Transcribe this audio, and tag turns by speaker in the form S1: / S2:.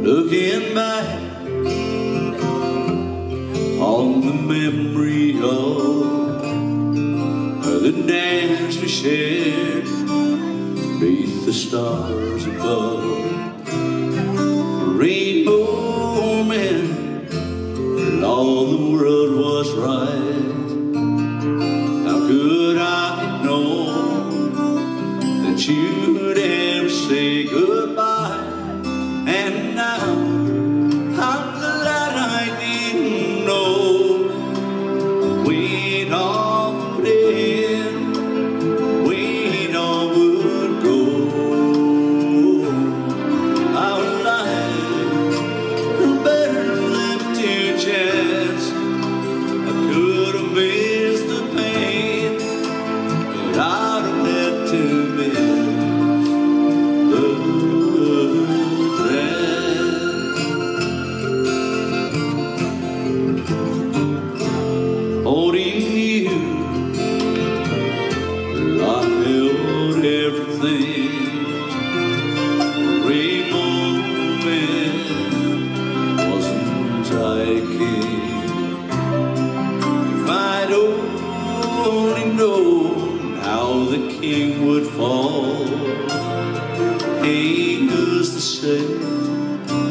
S1: Looking back on the memory of the dance we shared beneath the stars above. Rainbow man, and all the world was right. How could I have known that you'd ever say goodbye? And now I'm glad I didn't know. We'd all put in, we'd all would go. Our lives are better left to chance. I could have missed the pain, but I'd have had to miss the holding you, I held everything. Rainbow man, wasn't I a king? If I'd only known how the king would fall. Hey, who's to say